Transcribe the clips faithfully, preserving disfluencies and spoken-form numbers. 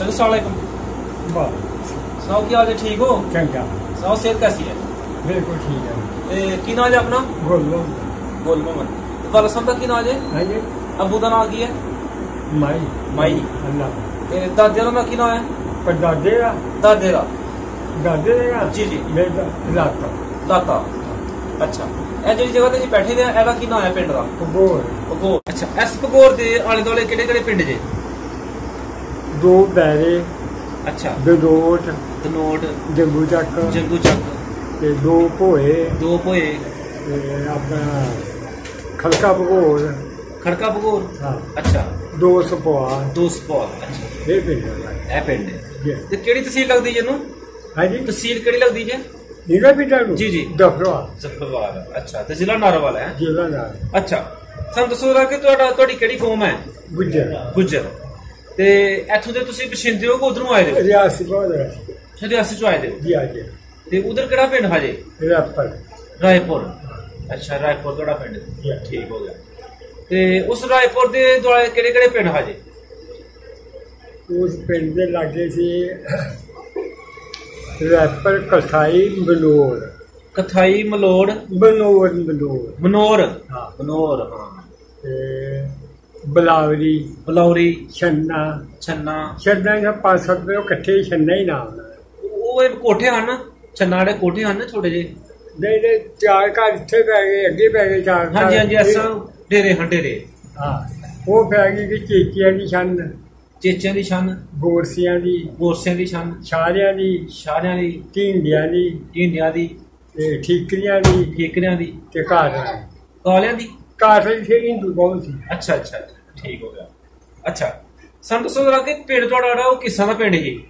चलो सलाम सुनाओ की हाल है, ठीक हो? चंगा। सुनाओ सेहत कैसी है? बिल्कुल ठीक है। ते की नाम है अपना? गोल गोल मोहम्मद। वाला साहब का की नाम है? हाँ जी। अबू का नाम की है? माई माई। अल्लाह। ते दादे का की नाम है? पर दादे का दादे का दादे का जी जी मेरा लाता दाता। अच्छा ਇਹ ਜਿਹੜੀ ਜਗ੍ਹਾ ਤੇ ਅਸੀਂ ਬੈਠੇ ਦੇ ਆ ਇਹਦਾ ਕੀ ਨਾਮ ਹੈ ਪਿੰਡ ਦਾ? ਭਗੌਰ। ਭਗੌਰ। ਅੱਛਾ ਇਸ ਭਗੌਰ ਦੇ ਆਲੇ ਦੁਆਲੇ ਕਿਹੜੇ ਕਿਹੜੇ ਪਿੰਡ ਜੇ? ਦੋ ਬੈਰੇ। ਅੱਛਾ ਦਨੋਟ ਦਨੋਟ ਜੰਗੂ ਚੱਕ ਜੰਗੂ ਚੱਕ ਤੇ ਦੋ ਭੋਏ ਦੋ ਭੋਏ ਤੇ ਆਪਣਾ ਖਲਕਾ ਭਗੌਰ ਖੜਕਾ ਭਗੌਰ। ਹਾਂ ਅੱਛਾ ਦੋ ਸਪੋਆ ਦੋ ਸਪੌਟ। ਅੱਛਾ ਇਹ ਪਿੰਡ ਹੈ ਇਹ ਪਿੰਡ ਹੈ ਜੀ। ਤੇ ਕਿਹੜੀ ਤਹਿਸੀਲ ਲੱਗਦੀ ਜੇ ਇਹਨੂੰ? ਹਾਂਜੀ ਤਹਿਸੀਲ ਕਿਹੜੀ ਲੱਗਦੀ ਜੇ? ਨੀਗਾ ਪਿੰਡਾਂ ਨੂੰ ਜੀ ਜੀ ਦਫਰਵਾ ਜ਼ਫਰਵਾਲ। ਅੱਛਾ ਤੇ ਜ਼ਿਲ੍ਹਾ ਨਾਰੋਵਾਲ ਹੈ? ਜ਼ਿਲ੍ਹਾ ਨਾਲ ਅੱਛਾ ਸਾਨੂੰ ਦੱਸੋ ਜਰਾ ਕਿ ਤੁਹਾਡਾ ਤੁਹਾਡੀ ਕਿਹੜੀ ਕੌਮ ਹੈ? ਗੁੱਜਰ ਗੁੱਜਰ। ਤੇ ਇੱਥੋਂ ਦੇ ਤੁਸੀਂ ਬਸ਼ਿੰਦੇ ਹੋ ਕਿ ਉਧਰੋਂ ਆਏ ਦੇ ਹੋ? ਰਿਆਸੀ ਬਹੁਤ ਹੈ ਅੱਛਾ ਰਿਆਸੀ ਚੋਂ ਆਏ ਦੇ ਹੋ। ਜੀ ਆ ਜੀ। ਤੇ ਉਧਰ ਕਿਹੜਾ ਪਿੰਡ ਹਾਜੇ? ਰਾਪਰ ਰਾਏਪੁਰ। ਅੱਛਾ ਰਾਏਪੁਰ ਤੁਹਾਡਾ ਪਿੰਡ ਜੀ। ਠੀਕ ਹੋ ਗਿਆ। ਤੇ ਉਸ ਰਾਏਪੁਰ ਦੇ ਦੁਆਲੇ ਕਿਹੜੇ ਕਿਹੜੇ ਪਿੰਡ ਹਾਜੇ? ਉਸ ਪਿੰਡ ਦੇ ਲਾਗੇ ਸੀ ਰੈਪਰ ਕਥਾਈ ਬਨੋਰ ਕਥਾਈ ਮਲੋੜ ਬਨੋਰ ਬਨੋਰ ਮਨੋਰ ਹਾਂ ਮਨੋਰ ਹਾਂ ਤੇ ਬਲਾਵਰੀ ਬਲੌਰੀ ਛੰਨਾ ਛੰਨਾ ਛੰਨਾ ਦਾ ਪੰਜ ਸੱਤ ਰੁਪਏ ਇਕੱਠੇ ਛੰਨਾ ਹੀ ਨਾਮ ਉਹ ਇਹ ਕੋਠੇ ਹਨ ਛੰਨਾ ਦੇ ਕੋਠੇ ਹਨ ਛੋਟੇ ਜਿਹੇ? ਨਹੀਂ ਨਹੀਂ ਚਾਰ ਘਰ ਇੱਥੇ ਪੈ ਗਏ ਅੱਗੇ ਪੈ ਗਏ ਚਾਰ ਘਰ। ਹਾਂਜੀ ਹਾਂਜੀ ਐਸਾ ਡੇਰੇ ਹਨ ਡੇਰੇ। ਹਾਂ ਉਹ ਪੈ ਗਈ ਕਿ ਚੇਚੀਆਂ ਦੀ ਛੰਨ ਚੇਚਿਆਂ ਦੀ ਛੰਨ ਗੋਰਸੀਆਂ ਦੀ ਗੋਰਸਿਆਂ ਦੀ ਛੰਨ ਛਾਰਿਆਂ ਦੀ ਸ਼ਾਰਿਆਂ ਦੀ ਢੀਂਡਿਆਂ ਦੀ ਢੀਂਡਿਆਂ ਦੀ ਤੇ ਠੀਕਰੀਆਂ ਦੀ ਠੀਕਰਿਆਂ ਦੀ ਤੇ ਘਰ ਕਾਲਿਆਂ ਦੀ ਘਰ ਇੱਥੇ ਹਿੰਦੂ ਬਹੁਤ ਸੀ। ਅੱਛਾ ਅੱਛਾ ਠੀਕ ਹੋ ਗਿਆ। ਅੱਛਾ ਸਾਨੂੰ ਦੱਸੋ ਜਰਾ ਕਿ ਪਿੰਡ ਤੁਹਾਡਾ ਜਿਹੜਾ ਉਹ ਕਿਸਾਂ ਦਾ ਪਿੰਡ ਜੀ?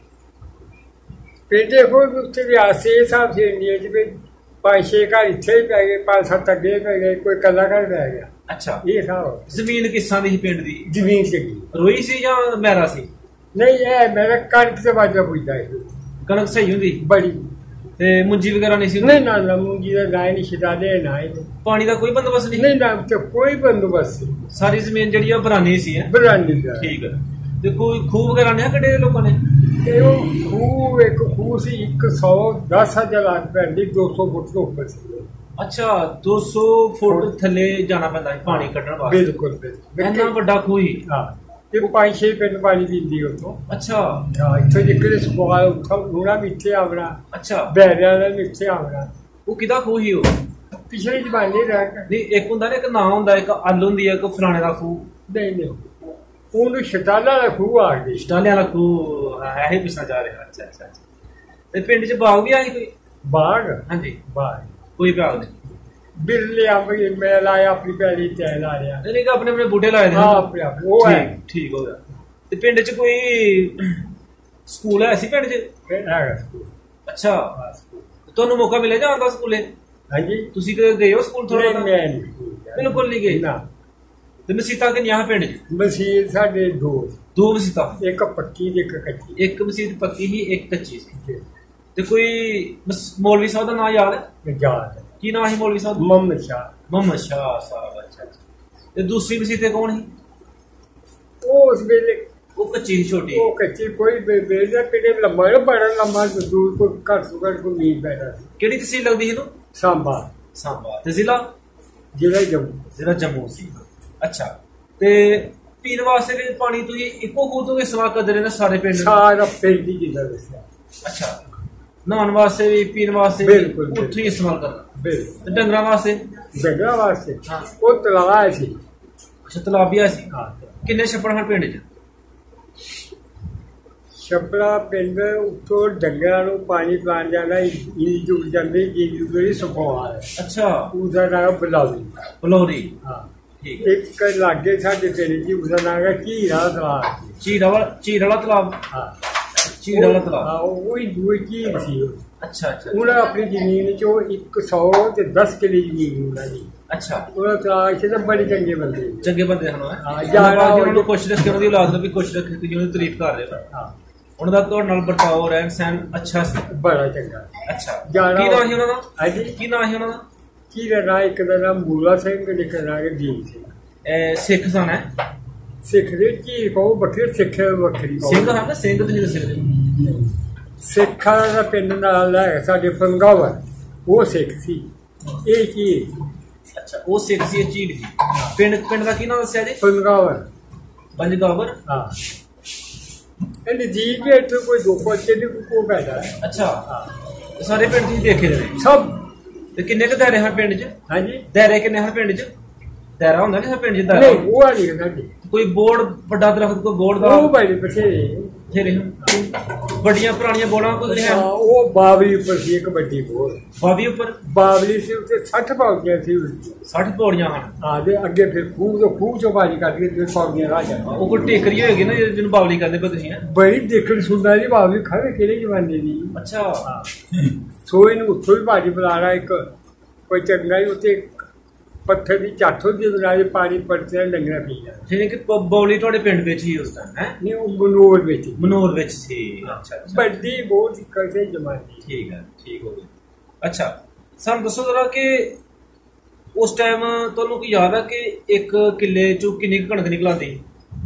ਪਿੰਡ ਦੇਖੋ ਉੱਥੇ ਵਿਆਸੇ ਹਿਸਾਬ ਸੇ ਇੰਡੀਆ ਚ ਵੀ ਪੰਜ ਛੇ ਘਰ ਇੱਥੇ ਹੀ ਪੈ ਗਏ ਪੰਜ ਸੱਤ ਅੱਗੇ ਪੈ ਗਏ ਕੋਈ ਕੱਲਾ ਘਰ ਪੈ ਗਿਆ। ਅੱਛਾ ਇਹ ਹਿਸਾਬ ਜ਼ਮੀਨ ਕਿਸਾਂ ਦੀ ਸੀ ਪਿੰਡ ਦੀ? ਜ਼ਮੀਨ ਸੀਗੀ ਰੋਈ ਸੀ ਜਾਂ ਮਹਿਰਾ ਸੀ? ਨਹੀਂ ਇਹ ਮੇਰਾ ਕਣਕ ਤੇ ਵਾਜਾ ਪੁੱਜਦਾ ਹੈ ਕਣਕ ਸਹੀ ਹੁੰਦੀ ਬੜੀ ਤੇ ਮੁੰਜੀ ਵਗੈਰਾ ਨਹੀਂ ਸੀ? ਨਹੀਂ ਨਾ ਨਾ ਮੂੰਗੀ ਦਾ ਨਾ ਨਹੀਂ ਛਿਦਾਲੇ ਨਾ ਹੀ ਪਾਣੀ ਦਾ ਕੋਈ ਬੰਦੋਬਸਤ ਨਹੀਂ? ਨਹੀਂ ਨਾ ਤੇ ਕੋਈ ਬੰਦੋਬਸਤ ਨਹੀਂ। ਸਾਰੀ ਜ਼ਮੀਨ ਜਿਹੜੀ ਆ ਬਰਾਨੀ ਸੀ ਹੈ? ਬਰਾਨੀ ਦਾ ਠੀਕ ਹੈ। ਤੇ ਕੋਈ ਖੂਹ ਵਗੈਰਾ ਨਹੀਂ ਕੱਢੇ ਲੋਕਾਂ ਨੇ? ਤੇ ਉਹ ਖੂਹ ਇੱਕ ਖੂਹ ਸੀ ਇੱਕ ਸੌ ਦਸ ਹਜ਼ਾਰ ਲੱਖ ਪੈਂਦੀ ਦੋ ਸੌ ਫੁੱਟ ਤੋਂ ਉੱਪਰ ਸੀ। ਅੱਛਾ ਦੋ ਸੌ ਫੁੱਟ ਥੱਲੇ ਜਾਣਾ ਪੈਂਦਾ ਸੀ ਪਾਣੀ ਕੱਢਣ ਵਾਸਤੇ? ਬਿਲਕੁਲ ਬਿਲਕੁਲ ਇੰਨਾ ਵੱਡਾ ਖੂਹ ਹੀ? ਹਾਂ ਤੇ ਪੰਜ ਛੇ ਪਿੰਡ ਪਾਣੀ ਪੀਂਦੀ ਉੱਥੋਂ। ਅੱਛਾ ਹਾਂ ਇੱਥੋਂ ਜਿਹੜੇ ਸਪੋਲ ਉੱਥੋਂ ਉਹਨਾਂ ਵੀ ਇੱਥੇ ਆਵਣਾ। ਅੱਛਾ ਬੈਰਿਆਂ ਦਾ ਵੀ ਇੱਥੇ ਆਵਣਾ। ਉਹ ਕਿਹਦਾ ਖੂਹ ਹੀ ਉਹ? ਪਿਛਲੇ ਜ਼ਮਾਨੇ ਦਾ ਨਹੀਂ ਇੱਕ ਹੁੰਦਾ ਨਾ ਇੱਕ ਨਾਂ ਹੁੰਦਾ ਇੱਕ ਅੱਲ ਹੁੰਦੀ ਹੈ ਇੱਕ ਫਲਾਣੇ ਦਾ ਖੂਹ। ਨਹੀਂ ਨਹੀਂ ਉਹਨੂੰ ਸ਼ਟਾਲਾ ਦਾ ਖੂਹ ਆ ਗਈ। ਸ਼ਟਾਲਿਆਂ ਦਾ ਖੂਹ ਹੈ ਹੀ ਪੁੱਛਣਾ ਚਾਹ ਰਿਹਾ। ਅੱਛਾ ਅੱਛਾ ਤੇ ਪਿੰਡ ਚ ਬਾਗ ਵੀ ਆਈ ਕੋਈ? ਬਾਗ ਹਾਂਜੀ ਬਾਗ ਕੋਈ ਬਾਗ ਨਹੀਂ? ਬਿਰਲੇ ਆ ਮੈਂ ਲਾਇਆ ਆਪਣੀ ਪੈਲੀ ਤੇ ਲਾ ਲਿਆ। ਨਹੀਂ ਆਪਣੇ ਆਪਣੇ ਬੂਟੇ ਲਾਏ ਨੇ? ਹਾਂ ਆਪਣੇ ਆਪਣੇ ਉਹ ਹੈ। ਠੀਕ ਹੋ ਗਿਆ। ਤੇ ਪਿੰਡ ਚ ਕੋਈ ਸਕੂਲ ਹੈ ਸੀ ਪਿੰਡ ਚ? ਹੈਗਾ ਸਕੂਲ। ਅੱਛਾ ਤੁਹਾਨੂੰ ਮੌਕਾ ਮਿਲਿਆ ਜਾਣ ਦਾ ਸਕੂਲੇ? ਹਾਂਜੀ ਤੁਸੀਂ ਕਦੇ ਗਏ ਹੋ ਸਕੂਲ? ਥੋੜਾ ਮੈਂ ਨਹੀਂ ਬਿਲਕੁਲ ਨਹੀਂ ਗਏ ਨਾ। ਤੇ ਮਸੀਤਾਂ ਕਿੰਨੀਆਂ ਪਿੰਡ ਚ? ਮਸੀਤ ਸਾਡੇ ਦੋ ਦੋ ਮਸੀਤਾਂ? ਇੱਕ ਪੱਕੀ ਤੇ ਇੱਕ ਕੱਚੀ। ਇੱਕ ਮਸੀਤ ਪੱਕੀ ਸੀ ਇੱਕ ਕੱਚੀ ਸੀ। ਤੇ ਕੋਈ ਮੌਲਵੀ ਸਾਹਿਬ ਦਾ ਨਾਮ ਯਾਦ ਹੈ? ਯਾਦ ਹੈ। ਕੀ ਨਾਮ ਸੀ ਮੌਲਵੀ ਸਾਹਿਬ? ਮੁਹੰਮਦ ਸ਼ਾਹ। ਮੁਹੰਮਦ ਸ਼ਾਹ ਸਾਹਿਬ। ਅੱਛਾ ਅੱਛਾ ਤੇ ਦੂਸਰੀ ਮਸੀਤ ਕੌਣ ਸੀ? ਉਹ ਉਸ ਵੇਲੇ ਉਹ ਕੱਚੀ ਸੀ ਛੋਟੀ? ਉਹ ਕੱਚੀ ਕੋਈ ਬੇੜਾ ਪਿੰਡੇ ਲੰਮਾ ਨਾ ਬੜਾ ਲੰਮਾ ਦੂਰ ਕੋਈ ਘਰ ਸੁਗੜ ਕੋਈ ਨੀਂਦ ਪੈਦਾ ਸੀ। ਕਿਹੜੀ ਤਹਿਸੀਲ ਲੱਗਦੀ ਇਹਨੂੰ? ਸਾਂਬਾ। ਸਾਂਬਾ। ਤੇ ਜ਼ਿਲ੍ਹਾ? ਜ਼ਿਲ੍ਹਾ ਜੰਮੂ। ਜ਼ਿਲ੍ਹਾ ਜੰਮੂ ਸੀ। ਅੱਛਾ ਤੇ ਪੀਣ ਵਾਸਤੇ ਵੀ ਪਾਣੀ ਤੁਸੀਂ ਇੱਕੋ ਖੂਹ ਤੋਂ ਇਸਤੇਮਾਲ ਕਰਦੇ ਰਹੇ ਸਾਰੇ ਪਿੰਡ? ਸਾਰਾ ਪਿੰਡ ਹੀ ਜਿੱਦਾਂ ਦੱਸਿਆ। ਅੱਛਾ ਨਹਾਉਣ ਵਾਸਤੇ ਵੀ ਪੀਣ ਵਾਸਤੇ ਵੀ ਉੱਥੋਂ ਹੀ ਇਸਤੇਮਾਲ ਕਰਨਾ? ਬਿਲਕੁਲ। ਤੇ ਡੰਗਰਾਂ ਵਾਸਤੇ? ਡੰਗਰਾਂ ਵਾਸਤੇ ਹਾਂ ਉਹ ਤਲਾਬ ਸੀ। ਅੱਛਾ ਤਲਾਬੀਆ ਸੀ। ਹਾਂ ਕਿੰਨੇ ਛੱਪੜ ਹਨ ਪਿੰਡ ਚ? ਛੱਪੜਾ ਪਿੰਡ ਉੱਥੋਂ ਡੰਗਰਾਂ ਨੂੰ ਪਾਣੀ ਪਾਣ ਜਾਣਾ ਇੰਨੀ ਜੁੜ ਜਾਂਦੀ ਜਿੰਨੀ ਜਿਹੜੀ ਸੁਖਵਾ ਹੈ। ਅੱਛਾ ਉਹਦਾ ਨਾਮ ਬਲੌਰੀ। ਬਲੌਰੀ ਹਾਂ ਠੀਕ ਹੈ। ਇੱਕ ਲਾਗੇ ਸਾਡੇ ਪਿੰਡ ਜੀ ਉਹਦਾ ਨਾਮ ਹੈ ਝੀਰਾ ਤਲਾਬ। ਝੀਰਾ ਵਾਲਾ ਝੀਰ ਵਾਲਾ ਤਲਾਬ? ਹਾਂ ਝੀਰ ਵਾਲਾ ਤਲਾਬ। ਹਾਂ ਉਹ ਹੀ ਦੂਏ ਝੀਰ ਸੀ ਉਹ। ਅੱਛਾ ਅੱਛਾ ਉਹਨਾਂ ਆਪਣੀ ਜ਼ਮੀਨ ਚੋਂ ਇੱਕ ਸੌ ਤੇ ਦਸ ਕਿੱਲੇ ਜ਼ਮੀਨ ਉਹਨਾਂ ਦੀ। ਅੱਛਾ ਉਹਨਾਂ ਤਲਾਬ ਇੱਥੇ ਤਾਂ ਬੜੇ ਚੰਗੇ ਬੰਦੇ ਚੰਗੇ ਬੰਦੇ ਹਨ। ਹਾਂ ਉਹਨਾਂ ਨੂੰ ਖੁਸ਼ ਰੱਖੇ ਉਹਨਾਂ ਦੀ ਔਲਾਦ ਨੂੰ ਵੀ ਖੁਸ਼ ਰੱਖੇ ਕਿ ਜਿਹਨਾਂ ਦੀ ਤਾਰੀਫ ਕਰ ਰਹੇ ਹਾਂ ਉਹਨਾਂ ਦਾ ਤੁਹਾਡੇ ਨਾਲ ਵਰਤਾਓ ਰਹਿਣ ਸਹਿਣ ਅੱਛਾ ਸੀ? ਬੜਾ ਚੰਗਾ। ਅੱਛਾ ਕੀ ਨਾਂ ਸੀ ਉਹਨਾਂ ਦਾ? ਹਾਂਜੀ ਕੀ ਨਾਂ ਸੀ ਉਹਨਾਂ ਦਾ? ਕੀ ਦਾ ਨਾਂ ਇੱਕ ਦਾ ਨਾਮ ਮੂਲਾ ਸਿੰਘ ਤੇ ਇੱਕ ਦਾ ਨਾਮ ਦੀਪ ਸਿੰਘ। ਸਿੱਖ ਸਨ ਹੈ? सिख दे झील कहो बखरी सिख बखरी सिंह है ना सिंह तो नहीं दस सकते सिखा का पिंड नाल है साडे पंगावर वो सिख सी ये झील अच्छा वो सिख सी झील जी पिंड पिंड का की नाम दस्या जी पंगावर पंजगावर हाँ ਇਹ ਨਜ਼ੀਕ ਵੀ ਇੱਥੇ ਕੋਈ ਦੋ ਪਹੁੰਚੇ ਨਹੀਂ ਕੋ ਪੈਦਾ ਅੱਛਾ ਸਾਰੇ ਪਿੰਡ ਤੁਸੀਂ ਦੇਖੇ ਨੇ ਸਭ ਤੇ ਕਿੰਨੇ ਕੁ ਦਾਇਰੇ ਹਨ ਪਿੰਡ 'ਚ ਹਾਂਜੀ ਦਾਇਰੇ ਕਿੰਨੇ ਹਨ ਪਿੰਡ 'ਚ ਦਾਇਰਾ ਹੁੰਦਾ ਕਿ ਪਿੰਡ 'ਚ ਦਾਇਰਾ ਨਹੀਂ ਉਹ ਨਹੀਂ ਸਾਡੇ ਕੋਈ ਬੋਰਡ ਵੱਡਾ ਦਰਖਤ ਕੋਈ ਬੋਰਡ ਦਾ ਉਹ ਬੜੇ ਬਥੇਰੇ ਬਥੇਰੇ ਵੱਡੀਆਂ ਪੁਰਾਣੀਆਂ ਬੋਰਡਾਂ ਕੋਈ ਨਹੀਂ ਹੈ ਉਹ ਬਾਵਲੀ ਉੱਪਰ ਸੀ ਇੱਕ ਵੱਡੀ ਬੋਰਡ ਬਾਵਲੀ ਉੱਪਰ ਬਾਵਲੀ ਸੀ ਉੱਤੇ ਸੱਠ ਪੌੜੀਆਂ ਸੀ ਸੱਠ ਪੌੜੀਆਂ ਹਨ ਹਾਂ ਤੇ ਅੱਗੇ ਫਿਰ ਖੂਹ ਤੋਂ ਖੂਹ ਚੋਂ ਬਾਜੀ ਕੱਢ ਕੇ ਫਿਰ ਪੌੜੀਆਂ ਰਾਹ ਜਾਂਦੇ ਉਹ ਕੋਈ ਟੇਕਰੀ ਹੋਏਗੀ ਨਾ ਜਿਹਨੂੰ ਬਾਵਲੀ ਕਹਿੰਦੇ ਪਏ ਤੁਸੀਂ ਬੜੀ ਦੇਖਣ ਸੁਣਦਾ ਜੀ ਬਾਵਲੀ ਖੜੇ ਕਿਹੜੇ ਜਮਾਨੇ ਦੀ ਅੱਛਾ ਸੋ ਇਹਨੂੰ ਉੱਥੋਂ ਵੀ ਬਾਜੀ ਬੁਲਾਣਾ ਇੱਕ ਕੋਈ ਚੰਗਾ ਹੀ ਉੱਤੇ ਪੱਥਰ ਦੀ ਝੱਟ ਹੁੰਦੀ ਬਣਾ ਪਾਣੀ ਪੜਦੇ ਲੰਗਣਾ ਪੀ ਜਾਂਦਾ ਜਿਵੇਂ ਕਿ ਬਾਵਲੀ ਤੁਹਾਡੇ ਪਿੰਡ ਵਿੱਚ ਹੀ ਉਸ ਟਾਈਮ ਹੈ ਨਹੀਂ ਉਹ ਮਨੋਰ ਵਿੱਚ ਮਨੋਰ ਵਿੱਚ ਸੀ ਅੱਛਾ ਵੱਡੀ ਬਹੁਤ ਕਰਦੇ ਜਮਾਨੇ ਠੀਕ ਹੈ ਠੀਕ ਹੋ ਗਿਆ ਅੱਛਾ ਸਾਨੂੰ ਦੱਸੋ ਜਰਾ ਕਿ ਉਸ ਟਾਈਮ ਤੁਹਾਨੂੰ ਕੀ ਯਾਦ ਆ ਕਿ ਇੱਕ ਕਿੱਲੇ ਚੋਂ ਕਿੰਨੀ ਕਣਕ ਨਿਕਲਾਂਦੀ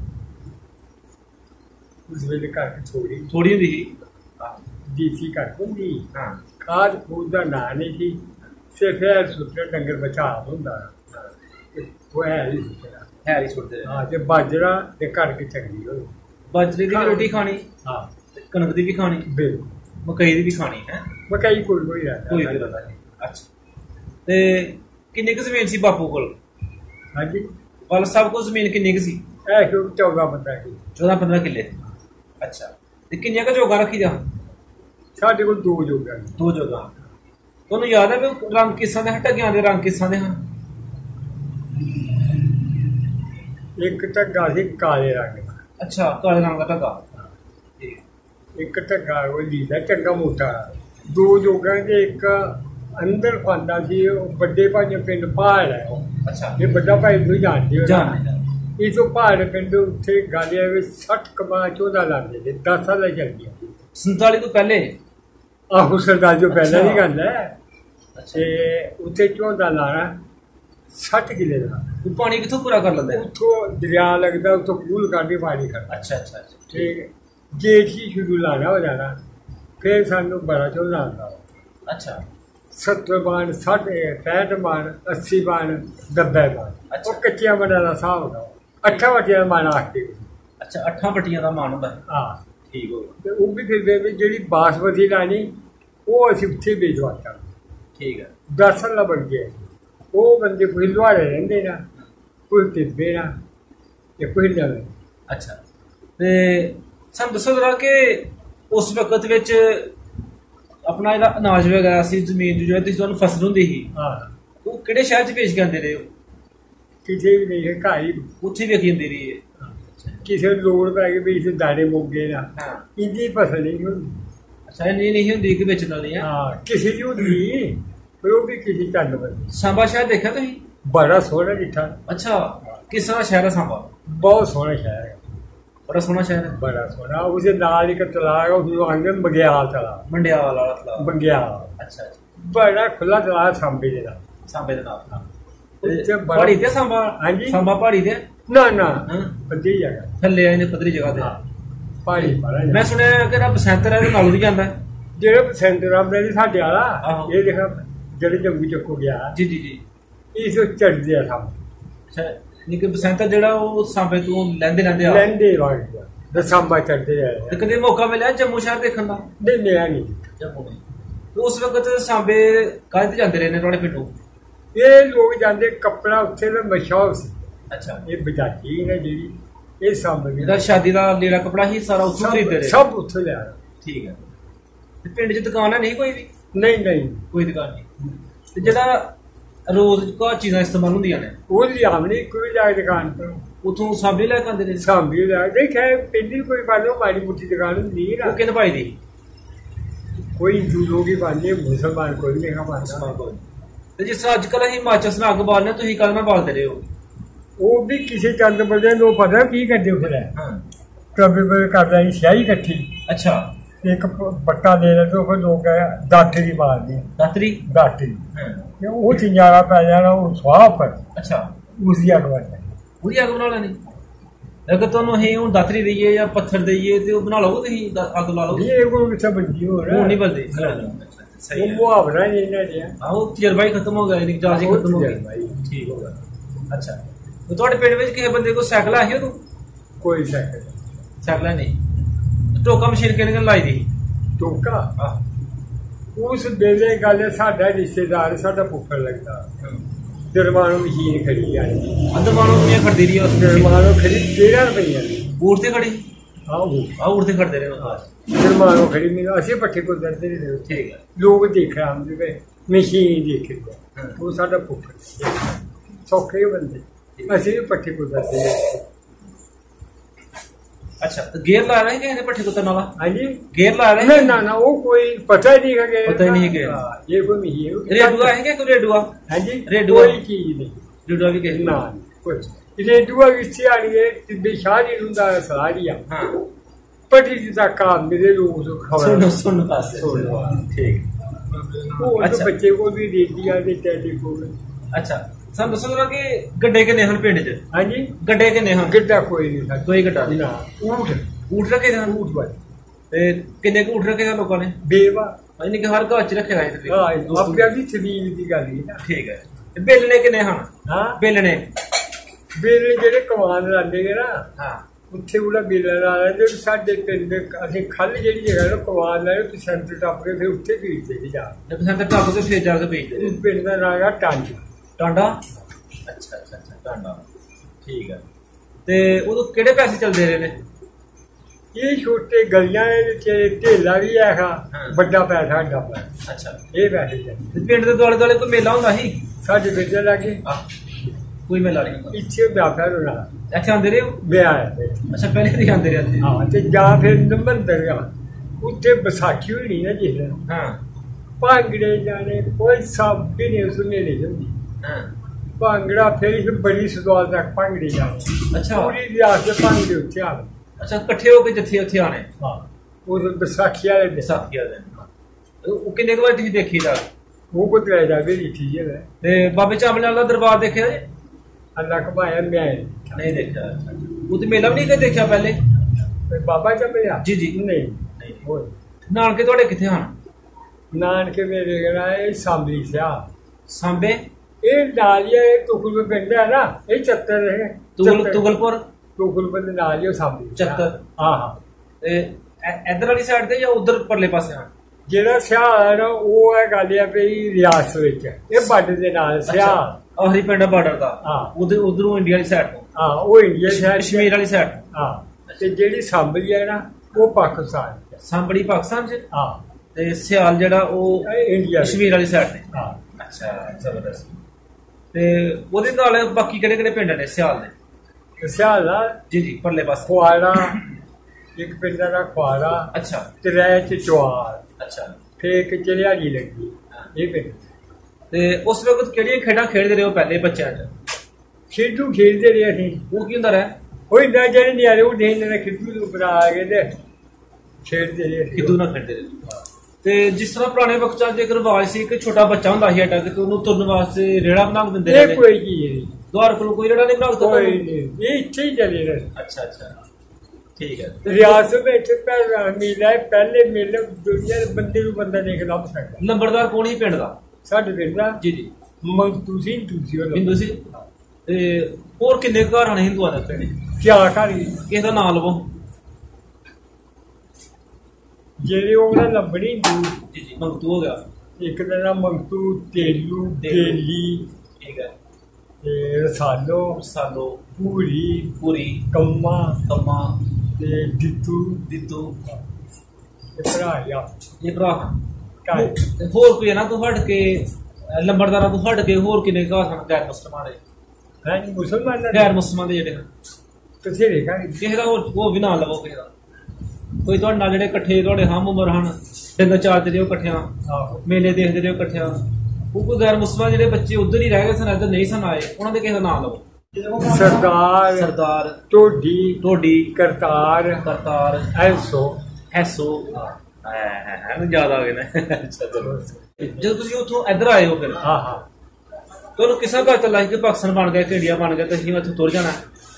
ਉਸ ਵੇਲੇ ਘਰ ਥੋੜੀ ਥੋੜੀ ਹੁੰਦੀ ਸੀ ਦੇਸੀ ਘਰ ਹੁੰਦੀ ਹਾਂ ਖਾਦ ਖੂਦ ਦਾ ਨਾਂ ਨਹੀਂ ਸੀ ਸਿਰਫ ਇਹ ਸੁੱਟੇ ਡੰਗਰ ਬਚਾ ਹੁੰਦਾ ਉਹ ਹੈ ਹੀ ਸੁੱਟਣਾ ਹੈ ਹੀ ਸੁੱਟਦੇ ਹਾਂ ਤੇ ਬਾਜਰਾ ਤੇ ਘਰ ਕੀ ਚੰਗੀ ਹੋਈ ਬਾਜਰੇ ਦੀ ਵੀ ਰੋਟੀ ਖਾਣੀ ਹਾਂ ਕਣਕ ਦੀ ਵੀ ਖਾਣੀ ਬਿਲਕੁਲ ਮਕਈ ਦੀ ਵੀ ਖਾਣੀ ਹੈ ਮਕਈ ਕੋਈ ਕੋਈ ਰਹਿੰਦਾ ਕੋਈ ਕੋਈ ਰਹਿੰਦਾ ਅੱਛਾ ਤੇ ਕਿੰਨੀ ਕੁ ਜ਼ਮੀਨ ਸੀ ਬਾਪੂ ਕੋਲ ਹਾਂਜੀ ਵੱਲ ਸਭ ਕੋਲ ਜ਼ਮੀਨ ਕਿੰਨੀ ਕੁ ਸੀ ਇਹ ਸ਼ੁਰੂ ਚੌਦਾਂ ਬੰਦਾ ਸੀ ਚੌਦਾਂ ਪੰਦਰਾਂ ਕਿੱਲੇ ਅੱਛਾ ਤੇ ਕਿੰਨੀਆਂ ਕੁ ਜੋਗਾ ਰੱਖੀ ਜਾ ਸਾਡੇ ਕੋਲ ਦੋ ਜੋਗਾ ਦੋ ਜੋਗਾ ਤੁਹਾਨੂੰ ਯਾਦ ਹੈ ਵੀ ਰੰਗ ਕਿਸਾਂ ਦੇ ਢੱਗਿਆਂ ਦੇ ਰੰਗ ਕਿਸਾਂ ਦੇ ਹਨ ਇੱਕ ਢੱਗਾ ਸੀ ਕਾਲੇ ਰੰਗ ਦਾ ਅੱਛਾ ਕਾਲੇ ਰੰਗ ਦਾ ਢੱਗਾ ਇੱਕ ਢੱਗਾ ਉਹ ਲੀਦਾ ਚੰਗਾ ਮੋਟਾ ਦੋ ਜੋਗਾਂ ਦੇ ਇੱਕ ਅੰਦਰ ਪਾਉਂਦਾ ਸੀ ਉਹ ਵੱਡੇ ਭਾਈਆਂ ਪਿੰਡ ਪਹਾੜ ਹੈ ਉਹ ਅੱਛਾ ਇਹ ਵੱਡਾ ਭਾਈ ਨੂੰ ਜਾਣਦੇ ਹੋ ਜਾਣਦੇ ਇਹ ਤੋਂ ਪਹਾੜ ਪਿੰਡ ਉੱਥੇ ਗਾਲੀਆਂ ਵਿੱਚ ਸੱਠ ਕਮਾ ਚੌਦਾਂ ਲਾਉਂਦੇ ਨੇ ਦਸ ਸਾਲ ਚੱਲ ਗਿਆ ਸੰਤਾਲੀ ਤੋਂ ਪਹਿਲੇ ਆਹੋ ਸਰਦਾਰ ਜੋ ਪਹਿਲਾਂ ਦੀ ਗੱਲ ਹੈ ਤੇ ਉੱਥੇ ਚੌਦਾਂ ਲਾਣਾ ਸੱਠ ਕਿਲੇ ਦਾ ਪਾਣੀ ਕਿੱਥੋਂ ਪੂਰਾ ਕਰ ਲੈਂਦੇ ਉੱਥੋਂ ਦਰਿਆ ਲੱਗਦਾ ਉੱਥੋਂ ਕੂਲ ਕੱਢ ਕੇ ਪਾਣੀ ਖੜਦਾ ਅੱਛਾ ਅੱਛਾ ਠੀਕ ਹੈ ਜੇਠ ਹੀ ਸ਼ੁਰੂ ਲਾਣਾ ਹੋ ਜਾਣਾ ਫਿਰ ਸਾਨੂੰ ਬੜਾ ਝੋਨਾ ਆਉਂਦਾ ਅੱਛਾ ਸੱਤਰ ਬਾਣ ਸਾਢੇ ਪੈਂਹਠ ਬਾਣ ਅੱਸੀ ਬਾਣ ਨੱਬੇ ਬਾਣ ਉਹ ਕੱਚੀਆਂ ਬਾਣਾਂ ਦਾ ਹਿਸਾਬ ਹੁੰਦਾ ਅੱਠਾਂ ਵਟੀਆਂ ਦਾ ਮਾਣ ਆਖਦੇ ਅੱਛਾ ਅੱਠਾਂ ਵਟੀਆਂ ਦਾ ਮਾਣ ਹੁੰਦਾ ਹਾਂ ਠੀਕ ਹੋ ਤੇ ਉਹ ਵੀ ਫਿਰ ਵੀ ਜਿਹੜੀ ਬਾਸਮਤੀ ਲਾਣੀ ਉਹ ਅਸੀਂ ਉੱਥੇ ਭੇਜਵਾਤਾ ਠੀਕ ਹੈ ਦਸ ਸਾਲ ਬਣ ਗਿਆ ਉਹ ਬੰਦੇ ਕੋਈ ਲੁਹਾਰੇ ਰਹਿੰਦੇ ਨਾ ਕੋਈ ਟਿੱਬੇ ਨਾ ਜਾਂ ਕੋਈ ਨਵੇਂ ਅੱਛਾ ਤੇ ਸਾਨੂੰ ਦੱਸੋ ਜਰਾ ਕਿ ਉਸ ਵਕਤ ਵਿੱਚ ਆਪਣਾ ਜਿਹੜਾ ਅਨਾਜ ਵਗੈਰਾ ਸੀ ਜ਼ਮੀਨ ਜਿਹੜਾ ਤੁਸੀਂ ਤੁਹਾਨੂੰ ਫਸਲ ਹੁੰਦੀ ਸੀ ਹਾਂ ਉਹ ਕਿਹੜੇ ਸ਼ਹਿਰ 'ਚ ਵੇਚ ਕੇ ਆਉਂਦੇ ਰਹੇ ਹੋ ਕਿਸੇ ਵੀ ਨਹੀਂ ਹੈ ਘਰ ਹੀ ਉੱਥੇ ਵੇਖੀ ਜਾਂਦੀ ਰਹੀ ਹੈ ਕਿਸੇ ਨੂੰ ਲੋੜ ਪੈ ਗਈ ਵੀ ਇਸ ਦਾਣੇ ਮੁੱਗੇ ਨਾ ਹਾਂ ਇੰਨੀ ਫਸਲ ਨਹੀਂ ਹੁੰਦੀ ਅੱਛਾ ਨਹੀਂ ਨਹੀਂ ਹੁੰਦੀ ਕਿ ਵੇਚਣ ਵਾਲੀ ਹੈ ਹਾਂ ਕਿਸੇ ਦੀ ਹੁੰਦੀ ਪਰ ਉਹ ਵੀ ਕਿਸੇ ਚੰਦ ਬੰਦੀ ਸਾਂਬਾ ਸ਼ਹਿਰ ਦੇਖਿਆ ਤੁਸੀਂ ਬੜਾ ਸੋਹਣਾ ਜਿੱਥਾ ਅੱਛਾ ਕਿਸ ਤਰ੍ਹਾਂ ਸ਼ਹਿਰ ਹੈ ਸਾਂਬਾ ਬਹੁਤ ਸੋਹਣਾ ਸ਼ਹਿਰ ਹੈ ਬੜਾ ਸੋਹਣਾ ਸ਼ਹਿਰ ਹੈ ਬੜਾ ਸੋਹਣਾ ਉਹਦੇ ਨਾਲ ਇੱਕ ਤਲਾਬ ਉਸ ਨੂੰ ਆਂਦੇ ਬਗਿਆਲ ਤਲਾਬ ਮੰਡਿਆਲ ਵਾਲਾ ਤਲਾਬ ਬਗਿਆਲ ਅੱਛਾ ਅੱਛਾ ਬੜਾ ਖੁੱਲਾ ਤਲਾਬ ਸਾਂਬੇ ਦੇ ਨਾਲ ਸਾਂਬੇ ਦੇ ਨਾਲ ਉੱਥੇ ਬੜਾ ਪਹਾੜੀ ਤੇ ਸਾਂਬਾ ਹਾਂਜੀ ਸਾਂਬਾ ਪਹਾੜੀ ਤੇ ਨਾ ਨਾ ਹਾਂ ਪੱਧਰੀ ਜਗ੍ਹਾ ਥੱਲੇ ਆਏ ਨੇ ਪੱਧਰੀ ਜਗ੍ਹਾ ਤੇ ਪਹਾੜੀ ਬੜਾ ਮੈਂ ਸੁਣਿਆ ਕਿ ਰੱਬ ਬਸੰਤ ਰਾਏ ਦੇ ਨਾਲ ਦੀ ਜਾਂਦਾ ਜਿਹੜੇ ਸੈਂਟਰ ਆਬਰੇ ਦੀ ਸਾਡੇ ਵਾਲਾ ਆਹੋ। ਇਹ ਦੇਖਾ ਜਿਹੜੇ ਜੰਗੂ ਚੱਕੋ ਗਿਆ ਜੀ ਜੀ ਜੀ ਇਸ ਚੜਦੇ ਆ ਸਭ ਅੱਛਾ ਨਹੀਂ ਕਿ ਬਸੰਤ ਜਿਹੜਾ ਉਹ ਸਾਂਬੇ ਤੋਂ ਲੈਂਦੇ ਲੈਂਦੇ ਆ ਲੈਂਦੇ ਵਾਂਗ ਦਸਾਂਬਾ ਚੜਦੇ ਆ ਤੇ ਕਦੇ ਮੌਕਾ ਮਿਲਿਆ ਜੰਮੂ ਸ਼ਹਿਰ ਦੇਖਣ ਦਾ ਨਹੀਂ ਮਿਲਿਆ ਨਹੀਂ ਜੰਮੂ ਨਹੀਂ ਤੇ ਉਸ ਵਕਤ ਸਾਂਬੇ ਕਾਹਦੇ ਤੇ ਜਾਂਦੇ ਰਹੇ ਨੇ ਤੁਹਾਡੇ ਪਿੰਡੋਂ ਇਹ ਲੋਕ ਜਾਂਦੇ ਕੱਪੜਾ ਉੱਥੇ ਦਾ ਮਸ਼ਹੂਰ ਸੀ ਅੱਛਾ ਇਹ ਬਜਾਤੀ ਹੈ ਜਿਹੜੀ ਇਹ ਸਾਂਬੇ ਇਹਦਾ ਸ਼ਾਦੀ ਦਾ ਲੀੜਾ ਕਪੜਾ ਹੀ ਸਾਰਾ ਉੱਥੋਂ ਖਰੀਦਦੇ ਰਹੇ ਸਭ ਉੱਥੇ ਲਿਆ ਠੀਕ ਹੈ ਤੇ ਪਿੰਡ 'ਚ ਦੁਕਾਨ ਹੈ ਨਹੀਂ ਕੋਈ ਵੀ ਨਹੀਂ ਨਹੀਂ ਕੋਈ ਦੁਕਾਨ ਨਹੀਂ ਤੇ ਜਿਹੜਾ ਰੋਜ਼ ਕੋ ਚੀਜ਼ਾਂ ਇਸਤੇਮਾਲ ਹੁੰਦੀਆਂ ਨੇ ਉਹ ਲਿਆਵਣੀ ਕੋਈ ਜਾ ਕੇ ਦੁਕਾਨ ਤੋਂ ਉਥੋਂ ਸਾਂਭੇ ਲੈ ਕੇ ਆਉਂਦੇ ਨੇ ਸਾਂਭੀ ਲਿਆ ਦੇਖਿਆ ਪਿੰਡੀ ਕੋਈ ਬਾਲੋ ਮਾੜੀ ਮੁੱਠੀ ਦੁਕਾਨ ਹੁੰਦੀ ਉਹ ਕਿਹਨੇ ਪਾਈ ਦੀ ਕੋਈ ਹਿੰਦੂ ਲੋਕ ਹੀ ਪਾਉਂਦੇ ਮੁਸਲਮਾਨ ਕੋਈ ਨਹੀਂ ਪਾਉਂਦਾ ਤੇ ਜਿਸ ਤਰ੍ਹਾਂ ਅੱਜ ਕੱਲ੍ਹ ਅਸੀਂ ਮਾਚਸ ਨਾਲ ਅੱਗ ਬਾਲਨੇ ਤੁਸੀਂ ਕੱਲ ਮੈਂ ਬਾਲਦੇ ਰਹੇ ਹੋ ਉਹ ਵੀ ਕਿਸੇ ਚੰਦ ਬੰਦੇ ਨੂੰ ਪਤਾ ਕੀ ਕਰਦੇ ਫਿਰ ਹਾਂ ਕਦੇ ਕਦੇ ਕਰਦਾ ਸੀ ਸਿਆਹੀ ਇਕੱਠੀ ਅੱਛਾ ਇੱਕ ਬੱਟਾ ਦੇ ਲੈਂਦੇ ਫਿਰ ਲੋਕ ਦਾਤਰੀ ਮਾਰਦੇ ਦਾਤਰੀ ਦਾਤਰੀ ਹਾਂ ਉਹ ਚਿੰਜਾਰਾ ਪੈ ਜਾਣਾ ਉਹ ਸਵਾਹ ਪਰ ਅੱਛਾ ਉਸਦੀ ਅੱਗ ਵੱਜ ਉਹਦੀ ਅੱਗ ਬਣਾ ਲੈਣੀ अगर तुहानू असीं हुण दातरी देइए या पत्थर देइए ते ओह् बना लोगे तुसीं अग्ग ला लोगे? ये कोई किस्सा बनदी हो रहा हुण नहीं बनदी। सही वो है। मुहावरा नहीं ना दिया। हाँ वो तजर्बा ही खत्म हो गया, यानी जाच ही खत्म हो गई। ठीक हो गया। अच्छा तो तुहाडे पिंड विच किसे बंदे को साइकिल है ही? तू कोई साइकिल साइकिल नहीं। टोका मशीन किहने लाई दी? टोका हाँ उस वेले गल साडा रिश्तेदार साडा फुफड़ लगता दरबारों मशीन खड़ी आई अंदर मानो दुनिया खड़दी रही है उस दरबारों खड़ी तेरह रुपये ऊठ ते खड़ी। हाँ वो हाँ उठते खड़ते रहे। दरबारों खड़ी मेरे असें पट्ठे को दरदे रहे। ठीक है। लोग देख रहे हम मशीन देख रहे वो साडा फुफड़ सौखे बंदे असें भी पट्ठे को दरदे रहे। अच्छा तो गेयर ला रहे हैं कि पट्ठे कुतरने वाला? हाँ जी गेयर ला रहे हैं? हैं? ना ना वो कोई पता ही नहीं है। पता ही नहीं है गेयर। ये कोई मशीन रेडुआ है क्या? कोई रेडुआ? हाँ जी रेडुआ कोई चीज नहीं। रेडुआ भी कहे ना कुछ रेडुआ किससे आ रही है तिब्बे शादी रुंदा सलारिया। हाँ पटी जिता काम मेरे लोग जो खबर सुनो सुनो बस सुनो। ठीक। वो अच्छा। तो बच्चे को भी दे दिया देते देखो। अच्छा ਸਾਨੂੰ ਦੱਸੋ ਜਰਾ ਕਿ ਗੱਡੇ ਕਿੰਨੇ ਹਨ ਪਿੰਡ 'ਚ? हाँ जी ਗੱਡੇ ਕਿੰਨੇ ਹਨ? गड्ढा कोई नहीं था ਕੋਈ ਗੱਡਾ ਨਹੀਂ। ना ऊँट ਊਠ ਰੱਖੇ ਹਨ? ऊँट पर ਤੇ ਕਿੰਨੇ ਕੁ ਊਠ ਰੱਖੇ ਹਨ ਲੋਕਾਂ ਨੇ? बेवा ਯਾਨੀ ਕਿ ਹਰ ਘਰ 'ਚ ਰੱਖੇ ਗਏ ਤੇ हाँ अब भी शरीर की गल ही ना। ਠੀਕ ਹੈ। ਤੇ ਬੇਲਣੇ ਕਿੰਨੇ ਹਨ? हाँ ਬੇਲਣੇ बेले जेडे कमान लाते ना ਹਾਂ ਉੱਥੇ ਉਹਦਾ ਬੇਲਾ ਲਾ ਲੈਂਦੇ ਸਾਡੇ ਪਿੰਡ ਅਸੀਂ ਖੱਲ ਜਿਹੜੀ ਜਗ੍ਹਾ ਨਾ ਕਮਾਨ ਲਾਏ ਉੱਥੇ ਸੈਂਟਰ ਟੱਪ ਕੇ ਫਿਰ ਉੱਥੇ ਭੇਜਦੇ ਸੀ ਜਾ ਤੇ ਪਸੰਦ ਟੱਪ ਕੇ ਫੇਰ ਜਾ ਕੇ ਭੇਜਦੇ ਉਸ ਪਿੰਡ ਦਾ ਨਾਂ ਹੈਗਾ ਟਾਂਜ ਟਾਂਡਾ। ਅੱਛਾ ਅੱਛਾ ਅੱਛਾ ਟਾਂਡਾ ਠੀਕ ਹੈ। ਤੇ ਉਦੋਂ ਕਿਹੜੇ ਪੈਸੇ ਚੱਲਦੇ ਰਹੇ ਨੇ? ਇਹ ਛੋਟੇ ਗਲੀਆਂ ਦੇ ਵਿੱਚ ਢੇਲਾ ਵੀ ਹੈਗਾ ਵੱਡਾ ਪੈਸਾ ਸਾਡਾ ਪੈਸਾ ਅੱਛਾ ਇਹ ਪੈਸੇ ਚੱਲਦੇ। ਤੇ ਪਿੰਡ ਦੇ ਦੁਆਲੇ ਦੁਆਲੇ ਕੋਈ ਮੇਲਾ ਹੁੰਦਾ ਸੀ? ਸਾਡੇ ਬੇਟੇ ਲਾਗੇ ਕੋਈ ਮੇਲਾ ਨਹੀਂ ਹੁੰਦਾ? ਇੱਥੇ ਵਿਆਹ ਹੋਣਾ ਇੱਥੇ ਆਉਂਦੇ ਰਹੇ ਹੋ? ਵਿਆਹ ਹੈ। ਅੱਛਾ ਪਹਿਲੇ ਦੀ ਆਉਂਦੇ ਰਹੇ ਇੱਥੇ? ਹਾਂ ਤੇ ਜਾਂ ਫਿਰ ਨੰਬਰ ਦਰਿਆ ਉੱਥੇ ਵਿਸਾਖੀ ਹੋਈ ਨਹੀਂ ਨਾ ਜਿਸ ਦਿਨ ਹਾਂ ਭਾਂਗੜੇ ਜਾਣੇ ਕੋਈ ਸਭ ਵੀ ਨਹੀਂ ਸੁਣੇ ਨਹੀਂ ਜਾਂਦੀ ਹਾਂ ਭਾਂਗੜਾ ਫਿਰ ਇੱਕ ਬੜੀ ਸਦਵਾਲ ਤੱਕ ਭਾਂਗੜੇ ਜਾਣੇ। ਅੱਛਾ ਪੂਰੀ ਰਿਆਸਤ ਦੇ ਭਾਂਗੜੇ ਉੱਥੇ ਆ ਗਏ। ਅੱਛਾ ਇਕੱਠੇ ਹੋ ਕੇ ਜੱਥੇ ਉੱਥੇ ਆਣੇ? ਹਾਂ ਉਹ ਵਿਸਾਖੀ ਵਾਲੇ ਦਿਨ ਵਿਸਾਖੀ ਵਾਲੇ ਦਿਨ। ਉਹ ਕਿੰਨੇ ਕੁ ਵਾਰ ਤੁਸੀਂ ਦੇਖੀ ਦਾ? ਉਹ ਕੋ ਲੈ ਜਾਵੇ ਲਿਖੀ ਜੇ ਤੇ ਬਾਬੇ ਚਾਵਲੇ ਵਾਲਾ ਦਰਬਾਰ ਦੇਖਿਆ ਜੀ? ਅੱਲਾ ਕਮਾਇਆ ਮੈਂ ਨਹੀਂ ਦੇਖਿਆ। ਉਹ ਤੇ ਮੇਲਾ ਵੀ ਨਹੀਂ ਕਦੇ ਦੇਖਿਆ ਪਹਿਲੇ? ਤੇ ਬਾਬਾ ਚੱਲਿਆ ਜੀ ਜੀ। ਨਹੀਂ ਨਹੀਂ ਹੋਏ ਨਾਨਕੇ ਤੁਹਾਡੇ ਕਿੱਥੇ ਹਨ? ਨਾਨਕੇ ਮੇਰੇ ਗਣਾ ਇਹ ਸਾਂਭਲੀ ਸਿਆ ਸਾਂਬੇ? ਇਹ ਨਾਲੀਆ ਇਹ ਤੁਗਲ ਪਿੰਡ ਹੈ ਨਾ ਇਹ ਚੱਤਰ ਹੈ ਤੁਗਲ ਤੁਗਲਪੁਰ ਤੁਗਲ ਪਿੰਡ ਨਾਲੀਆ ਸਾਂਭਲੀ ਚੱਤਰ। ਹਾਂ ਹਾਂ ਤੇ ਇਧਰ ਵਾਲੀ ਸਾਈਡ ਤੇ ਜਾਂ ਉਧਰ ਪਰਲੇ ਪਾਸੇ ਹਨ? ਜਿਹੜਾ ਸਿਆ ਹੈ ਨਾ ਉਹ ਹੈ ਗੱਲ ਆ ਪਈ ਰਿਆਸਤ ਵਿੱਚ ਇਹ ਵੱਡ ਦੇ ਨਾਲ ਸਿਆ ਆਹਰੀ ਪਿੰਡ ਬਾਰਡਰ ਦਾ। ਹਾਂ ਉਧਰ ਉਧਰੋਂ ਇੰਡੀਆ ਵਾਲੀ ਸਾਈਡ ਤੋਂ। ਹਾਂ ਉਹ ਇੰਡੀਆ ਸ਼ਹਿਰ ਕਸ਼ਮੀਰ ਵਾਲੀ ਸਾਈਡ। ਹਾਂ ਤੇ ਜਿਹੜੀ ਸਾਂਭਲੀ ਹੈ ਨਾ ਉਹ ਪਾਕਿਸਤਾਨ ਸਾਂਬੜੀ ਪਾਕਿਸਤਾਨ ਚ। ਹਾਂ ਤੇ ਸਿਆਲ ਜਿਹੜਾ ਉਹ ਇੰਡੀਆ ਕਸ਼ਮੀਰ ਵਾਲੀ ਸਾਈਡ ਤੇ। ਹਾਂ ਅੱਛਾ ਜ਼ਬਰਦਸਤ। ਤੇ ਉਹਦੇ ਨਾਲ ਬਾਕੀ ਕਿਹੜੇ ਕਿਹੜੇ ਪਿੰਡ ਨੇ ਸਿਆਲ ਦੇ? ਸਿਆਲ ਦਾ ਜੀ ਜੀ ਪਰਲੇ ਪਾਸੇ ਖੁਆੜਾ ਇੱਕ ਪਿੰਡ ਦਾ ਖੁਆੜਾ ਅੱਛਾ ਤਰੇ ਚ ਚਵਾਰ ਅੱਛਾ ਫੇਰ ਇੱਕ ਚਲਿਆੜੀ ਲੱਗੀ ਇਹ ਪਿੰਡ। ਤੇ ਉਸ ਵਕਤ ਕਿਹੜੀਆਂ ਖੇਡਾਂ ਖੇਡਦੇ ਰਹੇ ਹੋ ਪਹਿਲੇ ਬੱਚਿਆਂ ਚ? ਖੇਡੂ ਖੇਡਦੇ ਰਹੇ ਅਸੀਂ। ਉਹ ਕੀ ਹੁੰਦਾ ਰਿਹਾ? ਕੋਈ ਨਾ ਜਿਹੜੇ ਨਹੀਂ ਆਲੇ ਉਹ ਦੇਣ ਨੇ ਖਿੱਦੂ ਨੂੰ ਬਣਾ ਕੇ ਤੇ ਖੇਡਦੇ ਰਹੇ ਖਿੱਦੂ ਨਾਲ ਖੇਡਦੇ ਰਹੇ। ਤੇ ਜਿਸ ਤਰ੍ਹਾਂ ਪੁਰਾਣੇ ਵਕਤਾਂ 'ਚ ਇੱਕ ਰਿਵਾਜ ਸੀ ਕਿ ਛੋਟਾ ਬੱਚਾ ਹੁੰਦਾ ਸੀ ਅਟਕ ਤੇ ਉਹਨੂੰ ਤੁਰਨ ਵਾਸਤੇ ਰੇੜਾ ਬਣਾ ਕੇ ਦਿੰਦੇ ਇਹ ਕੋਈ ਚੀਜ਼ ਨਹੀਂ ਦੁਆਰ ਕੋਲ ਕੋਈ ਰੇੜਾ ਨਹੀਂ ਬਣਾ ਕੇ ਕੋਈ ਦਿੱਤਾ? ਨਹੀਂ ਇਹ ਇੱਥੇ ਹੀ ਚਲੇ ਰਹੇ। ਅੱਛਾ ਅੱਛਾ ਠੀਕ ਹੈ। ਰਿਆਸਤ ਵਿੱਚ ਪਹਿਲਾ ਮੇਲਾ ਹੈ, ਪਹਿਲੇ ਮੇਲੇ ਦੁਨੀਆ ਦੇ ਬੰਦੇ ਨੂੰ ਬੰਦਾ ਦੇਖ ਲੱਭ ਸਕਦਾ। ਨੰਬਰਦਾਰ ਕੌਣ ਸੀ ਪਿੰਡ ਦਾ? ਸਾਡੇ ਪਿੰਡ ਦਾ ਜੀ ਜੀ ਮੰਗਤੂ ਸਿੰਘ ਤੁਸੀਂ ਉਹ ਹਿੰਦੂ ਸੀ। ਤੇ ਹੋਰ ਕਿੰਨੇ ਘਰ ਹਨ ਹਿੰਦੂਆਂ ਦੇ ਪਿੰਡ? ਕਿਆ ਕਰੀ ਕਿਸੇ ਦਾ ਨਾਂ ਲਵੋ। ਜਿਹੜੇ ਉਹਨਾਂ ਲੱਭਣੀ ਦੂਰ ਜੀ ਜੀ ਮੰਗਤੂ ਹੋ ਗਿਆ। ਇੱਕ ਦਾ ਨਾਮ ਮੰਗਤੂ ਤੇਲੂ ਤੇਲੀ ਠੀਕ ਹੈ। ਤੇ ਰਸਾਲੋ ਸਾਲੋ ਪੂਰੀ ਪੂਰੀ ਕੰਮਾ ਕੰਮਾ ਤੇ ਦਿੱਤੂ ਦਿੱਤੂ ਤੇ ਭਰਾ ਆ ਇਹ ਭਰਾ ਕਾਇ ਤੇ ਹੋਰ ਕੋਈ ਹੈ ਨਾ ਤੂੰ ਹਟ ਕੇ ਲੰਬੜਦਾਰਾਂ ਤੋਂ ਹਟ ਕੇ ਹੋਰ ਕਿੰਨੇ ਘਰ ਹਨ ਗੈਰ ਮੁਸਲਮਾਨ ਦੇ? ਹੈ ਮੁਸਲਮਾਨ ਦਾ ਗੈਰ ਮੁਸਲਮਾਨ ਦੇ ਜਿਹੜੇ ਹਨ ਤੁਸੀਂ ਦੇਖਾਂ ਕਿਸੇ ਦਾ ਹੋਰ ਉਹ ਵੀ ਨਾ ਲਵੋ ਕਿਸੇ ਦਾ। ਕੋਈ ਤੁਹਾਡੇ ਨਾਲ ਜਿਹੜੇ ਇਕੱਠੇ ਤੁਹਾਡੇ ਹਮ ਉਮਰ ਹਨ ਡੰਗਰ ਚਾਰਦੇ ਰਹੇ ਹੋ ਇਕੱਠਿਆਂ ਆਹੋ ਮੇਲੇ ਦੇਖਦੇ ਰਹੇ ਹੋ ਇਕੱਠਿਆਂ ਉਹ ਕੋਈ ਗੈਰ ਮੁਸਲਮਾਨ ਜਿਹੜੇ ਬੱਚੇ ਉਧਰ ਹੀ ਰਹਿ ਗਏ ਸਨ ਇੱਧਰ ਨਹੀਂ ਸਨ ਆਏ ਉਹਨਾਂ ਦੇ ਕਿਸੇ ਦਾ ਨਾਂ ਲਵੋ। ਸਰਦਾਰ ਸਰਦਾਰ ਟੋਡੀ ਢੋਡੀ ਕਰਤਾਰ ਕਰਤਾਰ ਐਸੋ ਹੈਸੋ ਹੈ ਯਾਦ ਆ ਗਏ ਨੇ। ਅੱਛਾ ਚਲੋ ਜਦੋਂ ਤੁਸੀਂ ਉੱਥੋਂ ਇੱਧਰ ਆਏ ਹੋ ਫਿਰ ਹਾਂ ਹਾਂ ਤੁਹਾਨੂੰ ਕਿਸਾ ਪਤਾ ਚੱਲਾ ਕਿ ਪਾਕਿਸਤਾਨ ਬਣ ਗਿਆ ਕਿ ਇੰਡੀਆ ਬਣ ਗਿਆ ਤੇ ਅਸੀਂ ਉੱਥੇ ਤੁਰ ਜਾਣਾ?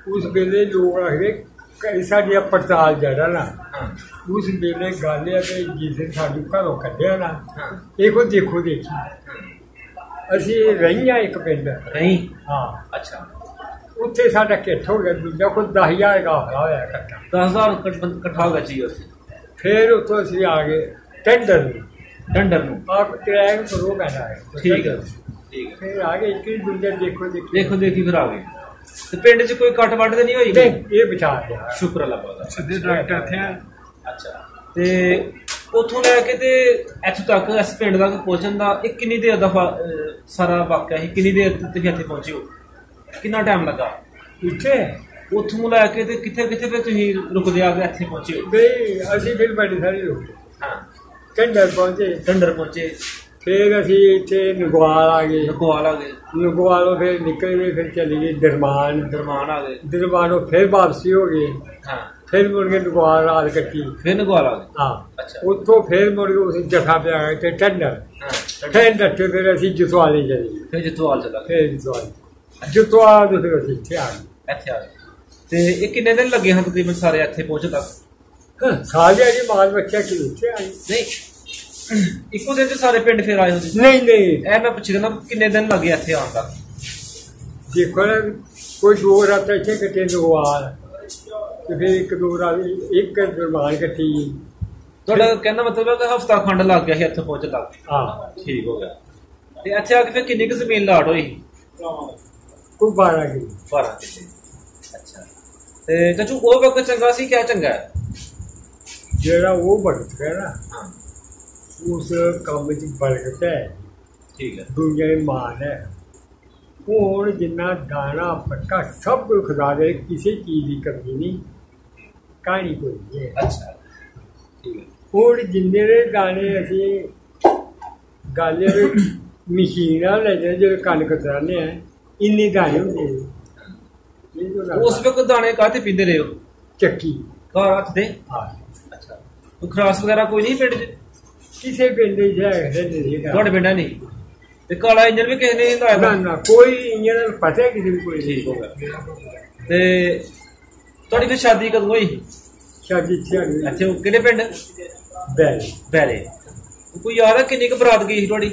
ਉਸ ਵੇਲੇ ਲੋਕ ਆਖਦੇ ਸਾਡੀ ਪੜਤਾਲ ਜਿਹੜਾ ਨਾ ਉਸ ਵੇਲੇ ਗੱਲ ਹੈ ਕਿ ਜਿਸ ਦਿਨ ਸਾਨੂੰ ਘਰੋਂ ਕੱਢਿਆ ਨਾ ਇਹੋ ਦੇਖੋ ਦੇਖੀ ਅਸੀਂ ਰਹੀਆਂ ਇੱਕ ਪਿੰਡ ਰਹੀ ਹਾਂ ਅੱਛਾ ਉੱਥੇ ਸਾਡਾ ਕਿੱਥ ਹੋ ਗਿਆ ਦੂਜਾ ਕੋਈ ਦਸ ਹਜ਼ਾਰ ਗਾਫਲਾ ਹੋਇਆ ਇਕੱਠਾ ਦਸ ਹਜ਼ਾਰ ਇਕੱਠਾ ਹੋ ਗਿਆ ਜੀ ਉੱਥੇ ਫਿਰ ਉੱਥੋਂ ਅਸੀਂ ਆ ਗਏ ਟੈਂਡਰ ਨੂੰ ਟੈਂਡਰ ਨੂੰ ਆਪ ਕਿਰਾਇਆ ਕਰੋ ਪੈਣਾ ਹੈ ਠੀਕ ਹੈ ਠੀਕ ਹੈ ਫਿਰ ਆ ਗਏ ਇੱਕ ਦੂਜੇ ਦੇਖੋ ਦੇਖੀ ਦੇਖੋ ਦੇਖੀ ਫਿਰ ਆ ਗਏ ਤੇ ਪਿੰਡ 'ਚ ਕੋਈ ਕੱਟ ਵੱਢ ਤੇ ਨਹੀਂ ਹੋਈ ਇਹ ਬਚਾ ਗਿਆ ਸ਼ੁਕਰ ਅੱਲਾਹ ਪਾਕ ਦਾ ਸਿੱਧੇ ਡਾਇਰੈਕਟ ਇੱਥੇ ਆ ਅੱਛਾ ਤੇ ਉੱਥੋਂ ਲੈ ਕੇ ਤੇ ਇੱਥੋਂ ਤੱਕ ਇਸ ਪਿੰਡ ਤੱਕ ਪਹੁੰਚਣ ਦਾ ਇਹ ਕਿੰਨੀ ਦੇਰ ਦਾ ਸਾਰਾ ਵਾਕਿਆ ਸੀ ਕਿੰਨੀ ਦੇਰ ਤੁਸੀਂ ਇੱਥੇ ਪਹੁੰਚੇ ਹੋ ਕਿੰਨਾ ਟਾਈਮ ਲੱਗਾ ਇੱਥੇ ਉੱਥੋਂ ਲੈ ਕੇ ਤੇ ਕਿੱਥੇ ਕਿੱਥੇ ਫਿਰ ਤੁਸੀਂ ਰੁਕਦੇ ਆ ਕੇ ਇੱਥੇ ਪਹੁੰਚੇ ਹੋ ਬਈ ਅਸੀਂ ਫਿਰ ਬੜੀ ਸਾਰੀ ਰੁਕੇ ਹਾਂ ਟੰਡਰ ਪਹੁੰਚੇ ਟੰਡਰ ਪਹੁੰਚੇ ਫਿਰ ਅਸੀਂ ਇੱਥੇ ਨਗਵਾਲ ਆ ਗਏ ਨਗਵਾਲ ਆ ਗਏ ਨਗਵਾਲੋਂ ਫਿਰ ਨਿਕਲ ਗਏ ਫਿਰ ਚਲੀ ਗਏ ਦਰਮਾਨ ਦਰਮਾਨ ਆ ਗਏ ਦਰਮਾਨੋਂ ਫਿਰ ਵਾਪਸੀ ਹੋ ਗਏ ਹਾਂ ਫਿਰ ਮੁੜ ਕੇ ਨਗਵਾਲ ਰਾਤ ਕੱਟੀ ਫਿਰ ਨਗਵਾਲ ਆ ਗਏ ਹਾਂ ਅੱਛਾ ਉੱਥੋਂ ਫਿਰ ਮੁੜ ਕੇ ਉਸ ਜਥਾ ਪਿਆ ਗਏ ਤੇ ਟੰਡਰ ਹਾਂ ਟੰਡਰ ਤੇ ਫਿਰ ਅਸੀਂ ਜਸਵਾਲੇ ਚਲੇ ਗਏ ਫਿਰ ਜਤਵਾਲ ਚਲਾ ਗਏ ਫਿਰ ਜਸਵਾਲ ਜਤਵਾਲ ਤੋਂ ਫਿਰ ਅਸੀਂ ਇੱਥੇ ਆ ਗਏ ਇੱਥੇ ਆ ਗਏ ਤੇ ਇਹ ਕਿੰਨੇ ਦਿਨ ਲੱਗੇ ਹਨ ਤਕਰੀਬਨ ਸਾਰੇ ਇੱਥੇ ਪਹੁੰਚਣ ਤੱਕ ਸਾਰੇ ਜੀ ਮਾਲ ਬੱਚਾ ਕਿ ਇੱਥੇ ਆਏ ਨਹੀਂ ਇੱਕੋ ਦਿਨ 'ਚ ਸਾਰੇ ਪਿੰਡ ਫਿਰ ਆਏ ਹੁੰਦੇ ਨਹੀਂ ਨਹੀਂ ਇਹ ਮੈਂ ਪੁੱਛ ਰਿਹਾ ਕਿੰਨੇ ਦਿਨ ਲੱਗੇ ਇੱਥੇ ਆਉਣ ਤੱਕ ਦੇਖੋ ਨਾ ਕੋਈ ਦੋ ਰਾਤ ਇੱਥੇ ਕੱਟੇ ਨਗਵਾਲ ਤੇ ਫਿਰ ਇੱਕ ਦੋ ਰਾਤ ਇੱਕ ਦਰਬਾਰ ਕੱਟੀ ਤੁਹਾਡਾ ਕਹਿੰਦਾ ਮਤਲਬ ਹੈ ਕਿ ਹਫਤਾ ਖੰਡ ਲੱਗ ਗਿਆ ਸੀ ਇੱਥੇ ਪਹੁੰਚਣ ਤੱਕ ਹਾਂ ਠੀਕ ਹੋ ਗਿਆ ਤੇ ਇੱਥੇ ਆ ਕੇ ਫਿਰ ਕਿੰਨੀ ਕੁ ਜ਼ਮੀਨ ਲਾਟ ਹੋਈ ਕੋਈ ਬਾਰਾਂ ਕਿਲੋ ਬਾਰਾਂ ਕਿੱਲੇ ਅੱਛਾ ਤੇ ਚਾਚੂ ਉਹ ਵਕਤ ਚੰਗਾ ਸੀ ਕਿਆ ਚੰਗਾ ਹੈ ਜਿਹੜਾ ਉਹ ਵਕਤ ਹੈ ਨਾ ਹਾਂ ਉਸ ਕੰਮ 'ਚ ਬਰਕਤ ਹੈ ਠੀਕ ਹੈ ਦੁਨੀਆ ਦੀ ਮਾਨ ਹੈ ਉਹ ਹੁਣ ਜਿੰਨਾ ਦਾਣਾ ਪੱਕਾ ਸਭ ਕੁਝ ਖੁਦਾ ਦੇ ਕਿਸੇ ਚੀਜ਼ ਦੀ ਕਮੀ ਨਹੀਂ ਕਹਾਣੀ ਕੋਈ ਨਹੀਂ ਹੈ ਅੱਛਾ ਠੀਕ ਹੈ ਹੁਣ ਜਿੰਨੇ ਦੇ ਦਾਣੇ ਅਸੀਂ ਗੱਲ ਇਹ ਮਸ਼ੀਨਾਂ ਲੈ ਜਾਂਦੇ ਜਦੋਂ ਕਣਕ ਤਰਾਨੇ ਆ ਇੰਨੇ ਦਾਣੇ ਹੁੰਦੇ ਨੇ ਉਸ ਵਕਤ ਦਾਣੇ ਕਾਹਤੇ ਪੀਂਦੇ ਰਹੇ ਹੋ ਚੱਕੀ ਘਰ ਹੱਥ ਦੇ ਹਾਂ ਅੱਛਾ ਕੋਈ ਖਰਾਸ ਵਗੈਰਾ ਕੋਈ ਨਹੀਂ ਪਿੰਡ 'ਚ ਕਿਸੇ ਪਿੰਡ ਦੇ ਜਾਏ ਤੁਹਾਡੇ ਪਿੰਡਾਂ ਨਹੀਂ ਤੇ ਕਾਲਾ ਇੰਜਨ ਵੀ ਕਿਸੇ ਨੇ ਲਾਇਆ ਨਾ ਨਾ ਕੋਈ ਇੰਜਨ ਪਤਾ ਕਿਸੇ ਨੂੰ ਕੋਈ ਠੀਕ ਹੋ ਗਿਆ ਤੇ ਤੁਹਾਡੀ ਫਿਰ ਸ਼ਾਦੀ ਕਦੋਂ ਹੋਈ ਸ਼ਾਦੀ ਇੱਥੇ ਆ ਗਈ ਅੱਛਾ ਉਹ ਕਿਹੜੇ ਪਿੰਡ ਬੈਲ ਬੈਲੇ ਕੋਈ ਯਾਦ ਹੈ ਕਿੰਨੀ ਕੁ ਬਰਾਤ ਗਈ ਸੀ ਤੁਹਾਡੀ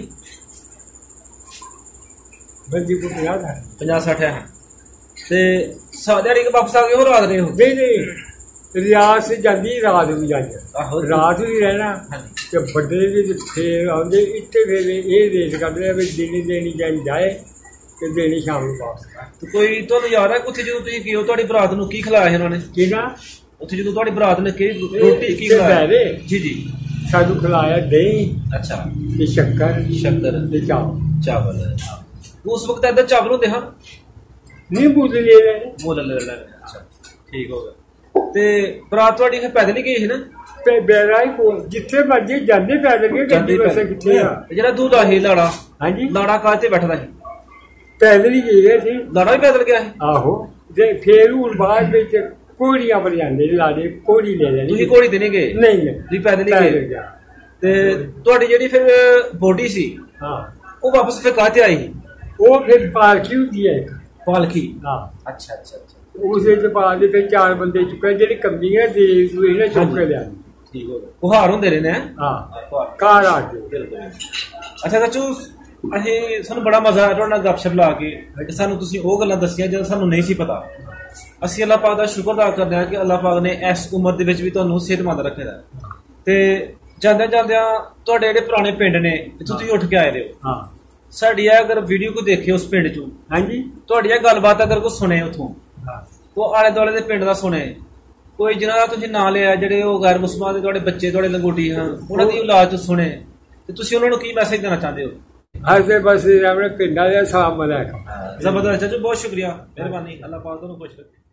ਬੰਦੀ ਕੋ ਪੰਜਾਹ ਦਾ ਪੰਜਾਹ ਸੱਠ ਹੈ ਤੇ ਸਾਦਿਆੜੀ ਕੇ ਵਾਪਸ ਆ ਗਏ ਹੋ ਰਾਤ ਰਹੇ ਹੋ ਨਹੀਂ ਨਹੀਂ ਰਿਆਸ ਜਾਂਦੀ ਰਾਤ ਨੂੰ ਜਾਂਦੀ ਆਹੋ ਰਾਤ ਨੂੰ ਹੀ ਰਹਿਣਾ ਹਾਂਜੀ ਤੇ ਵੱਡੇ ਵੀ ਫੇਰ ਆਉਂਦੇ ਇੱਥੇ ਫੇਰ ਇਹ ਰੇਟ ਕਰਦੇ ਆ ਵੀ ਦਿਨੀ ਦੇਣੀ ਜਾਈ ਜਾਏ ਤੇ ਦੇਣੀ ਸ਼ਾਮ ਨੂੰ ਵਾਪਸ ਤੇ ਕੋਈ ਤੁਹਾਨੂੰ ਯਾਦ ਹੈ ਉੱਥੇ ਜਦੋਂ ਤੁਸੀਂ ਗਏ ਹੋ ਤੁਹਾਡੀ ਬਰਾਤ ਨੂੰ ਕੀ ਖਿਲਾਇਆ ਸੀ ਉਹਨਾਂ ਨੇ ਕਿਹੜਾ ਉੱਥੇ ਜਦੋਂ ਤੁਹਾਡੀ ਬਰਾਤ ਨੇ ਕੀ ਰੋਟੀ ਕੀ ਖਿਲਾਇਆ ਜੀ ਜੀ ਸਾਨੂੰ ਖਿਲਾਇਆ ਦਹੀਂ ਅੱਛਾ ਤੇ ਸ਼ੱਕਰ ਸ਼ੱਕਰ ਤੇ ਚਾਵਲ ਚਾਵਲ ਉਸ ਵਕਤ ਏਦਾਂ ਚਾਵਲ ਹੁੰਦੇ ਹਨ ਨਹੀਂ ਬੁੱਧ ਲੈ ਰਹੇ ਮੁੱਲ ਲੈ ਲੈਣੇ ਅੱਛਾ ਠੀਕ ਹੋ ਗਿਆ ਤੇ ਬਰਾਤ ਤੁਹਾਡੀ ਫਿਰ ਪੈਦਲ ਹੀ ਗਈ ਸੀ ਨਾ ਤੇ ਬੇਰਾਈ ਕੋਲ ਜਿੱਥੇ ਮਰਜੀ ਜਾਂਦੇ ਪੈਦਲ ਗਏ ਗੱਡੀ ਵਸੇ ਕਿੱਥੇ ਆ ਜਿਹੜਾ ਦੂਲਾ ਸੀ ਲਾੜਾ ਹਾਂਜੀ ਲਾੜਾ ਕਾਹ ਤੇ ਬੈਠਦਾ ਸੀ ਪੈਦਲ ਹੀ ਗਏ ਸੀ ਲਾੜਾ ਵੀ ਪੈਦਲ ਗਿਆ ਸੀ ਆਹੋ ਤੇ ਫੇਰ ਹੁਣ ਬਾਅਦ ਵਿੱਚ ਕੋੜੀਆਂ ਪਰ ਜਾਂਦੇ ਲਾੜੇ ਕੋੜੀ ਲੈ ਲੈਣੀ ਤੁਸੀਂ ਕੋੜੀ ਤੇ ਨਹੀਂ ਗਏ ਨਹੀਂ ਨਹੀਂ ਤੁਸੀਂ ਪੈਦਲ ਹੀ ਗਏ ਤੇ ਤੁਹਾਡੀ ਜਿਹੜੀ ਫਿਰ ਬੋਡੀ ਸੀ ਹਾਂ ਉਹ ਵਾਪਸ ਫਿਰ ਕਾਹ ਤੇ ਆਈ ਸੀ ਉਹ ਫਿਰ ਪਾਲਕੀ ਹੁੰਦੀ ਹੈ ਪਾਲਕੀ ਹਾਂ ਅੱਛਾ ਅੱਛਾ ਅੱਛਾ ਉਸ ਵਿੱਚ ਬਾਅਦ ਦੇ ਵਿੱਚ ਚਾਰ ਬੰਦੇ ਚੁੱਕੇ ਜਿਹੜੀ ਕੰਬੀਆਂ ਦੇ ਸੂਏ ਨੇ ਚੁੱਕ ਕੇ ਲਿਆ ਠੀਕ ਹੋ ਗਿਆ ਕੁਹਾਰ ਹੁੰਦੇ ਨੇ ਨਾ ਹਾਂ ਕਾਰ ਆ ਕੇ ਬਿਲਕੁਲ ਅੱਛਾ ਚਾਚੂ ਅਸੀਂ ਸਾਨੂੰ ਬੜਾ ਮਜ਼ਾ ਆਇਆ ਤੁਹਾਡੇ ਨਾਲ ਗੱਪਸ਼ਪ ਲਾ ਕੇ ਸਾਨੂੰ ਤੁਸੀਂ ਉਹ ਗੱਲਾਂ ਦੱਸੀਆਂ ਜਦੋਂ ਸਾਨੂੰ ਨਹੀਂ ਸੀ ਪਤਾ ਅਸੀਂ ਅੱਲਾਹ ਪਾਕ ਦਾ ਸ਼ੁਕਰ ਅਦਾ ਕਰਦੇ ਹਾਂ ਕਿ ਅੱਲਾਹ ਪਾਕ ਨੇ ਇਸ ਉਮਰ ਦੇ ਵਿੱਚ ਵੀ ਤੁਹਾਨੂੰ ਸਿਹਤਮੰਦ ਰੱਖਿਆ ਤੇ ਜਾਂਦਿਆਂ ਜਾਂਦਿਆਂ ਤੁਹਾਡੇ ਜਿਹੜੇ ਪੁਰਾਣੇ ਪਿੰਡ ਨੇ ਇੱਥੋਂ ਤੁਸੀਂ ਉੱਠ ਕੇ ਆਏ ਦੇ ਹੋ ਹਾਂ ਸਾਡੀ ਆ ਅਗਰ ਵੀਡੀਓ ਕੋ ਦੇਖੇ ਉਸ ਪਿੰਡ ਚੋਂ ਹਾਂਜੀ ਤੁਹਾਡੀ ਇਹ ਗੱਲਬਾਤ ਅਗਰ ਕੋਈ ਸੁਣੇ ਉੱਥੋਂ ਹਾਂ ਉਹ ਆਲੇ ਦੁਆਲੇ ਦੇ ਪਿੰਡ ਦਾ ਸੁਣੇ ਕੋਈ ਜਿਹਨਾਂ ਦਾ ਤੁਸੀਂ ਨਾਂ ਲਿਆ ਜਿਹੜੇ ਉਹ ਗੈਰ ਮੁਸਲਮਾਨ ਦੇ ਤੁਹਾਡੇ ਬੱਚੇ ਤੁਹਾਡੇ ਲੰਗੋਟੀ ਹਨ ਉਹਨਾਂ ਦੀ ਔਲਾਦ ਤੋਂ ਸੁਣੇ ਤੇ ਤੁਸੀਂ ਉਹਨਾਂ ਨੂੰ ਕੀ ਮੈਸੇਜ ਦੇਣਾ ਚਾਹੁੰਦੇ ਹੋ ਹਸੇ ਬਸ ਆਪਣੇ ਪਿੰਡਾਂ ਦੇ ਸਾਹਮਣੇ ਜ਼ਬਰਦਸਤ ਚਾਚੂ ਬਹੁਤ ਸ਼ੁਕਰੀਆ ਮਿਹਰਬਾਨੀ ਅੱਲਾਹ ਪਾਕ ਤੁਹਾਨੂੰ ਖੁਸ਼ ਰੱਖੇ